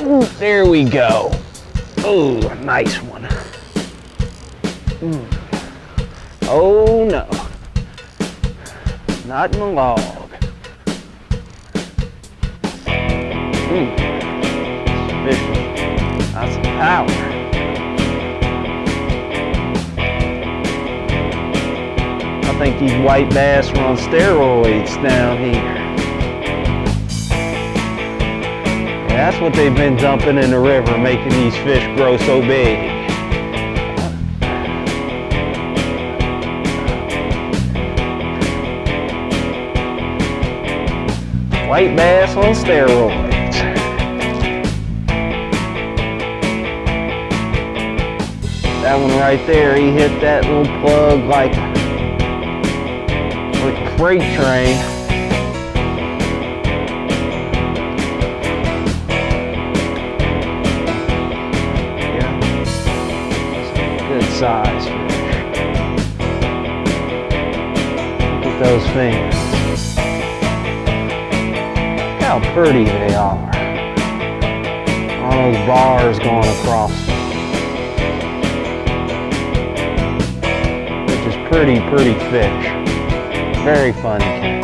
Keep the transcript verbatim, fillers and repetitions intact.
Ooh, there we go. Oh, nice one. Mm. Oh no, not in the log. Mm. Fish with lots of power. I think these white bass are on steroids down here. Yeah, that's what they've been dumping in the river, making these fish grow so big. White bass on steroids. That one right there, he hit that little plug like, like a freight train. Yeah, that's a good size fish. Look at those fingers. How pretty they are. All those bars going across them. They're just pretty, pretty fish. Very fun to catch.